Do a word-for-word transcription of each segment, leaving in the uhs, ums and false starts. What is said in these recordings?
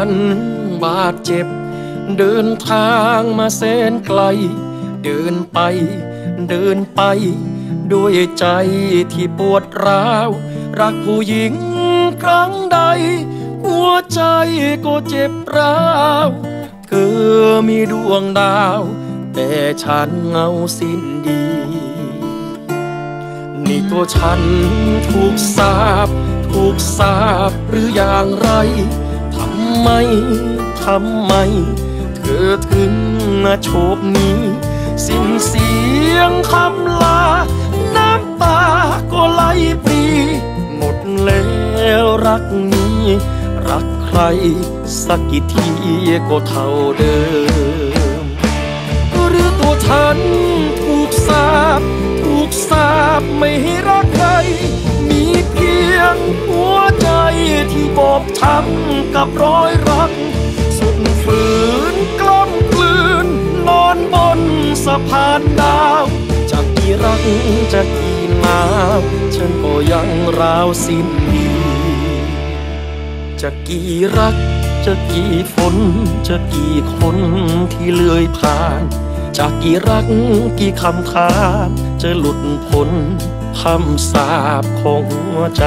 นบาดเจ็บเดินทางมาแสนไกลเดินไปเดินไปด้วยใจที่ปวดร้าวรักผู้หญิงครั้งใดหัวใจก็เจ็บร้าวเธอมีดวงดาวแต่ฉันเงาสิ้นดีนี่ตัวฉันถูกสาปถูกสาปหรืออย่างไรทำไมทำไมเธอถึงมาโชคนี้สิ้นเสียงคำลาน้ำตาก็ไหลปรีหมดแล้วรักนี้รักใครสักกี่ทีก็เท่าเดิมหรือตัวฉันถูกสาปถูกสาปไม่ให้รักใครมีเพียงหัวใจที่บอบช้ำกับรอยรักสุดฝืนกล้ำกลืนนอนบนสะพานดาวจะกี่รักจะกี่หนาวฉันก็ยังราวสิ้นดีจะกี่รักจะกี่ฝนจะกี่คนที่เลื่อยผ่านจะกี่รักกี่คำถามจะหลุดพ้นคำสาปของหัวใจ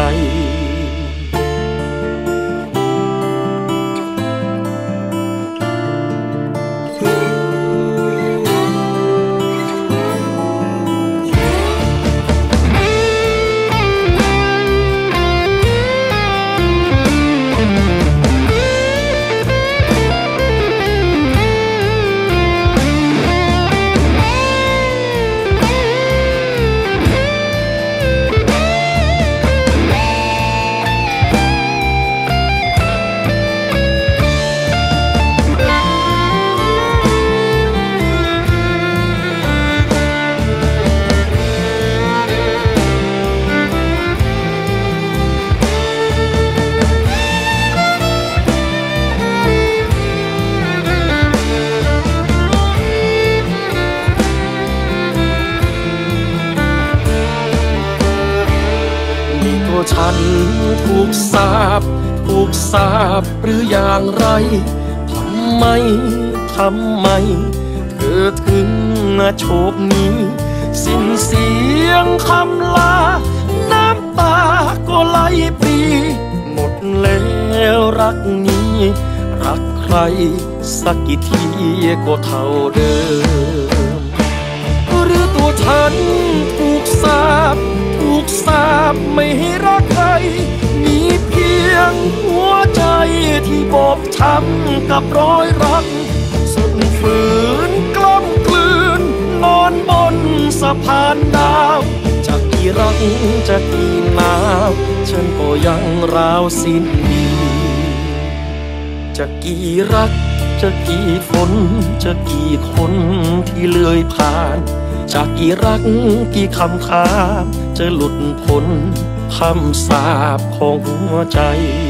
ฉันถูกสาปถูกสาปหรืออย่างไรทำไมทำไมเธอถึงมาโชคนี้สิ้นเสียงคำลาน้ำตาก็ไหลปรีหมดแล้วรักนี้รักใครสักกี่ทีก็เท่าเดิมหรือตัวฉันถูกสาปถูกสาปไม่ให้รักใครมีเพียงหัวใจที่บอบช้ำกับรอยรักสุดฝืนกล้ำกลืนนอนบนสะพานดาวจะกี่รักจะกี่หนาวฉันก็ยังราวสิ้นดีจะกี่รักจะกี่ฝนจะกี่คนที่เลื่อยผ่านจากกี่รักกี่คำถามจะหลุดพ้นคำสาปของหัวใจ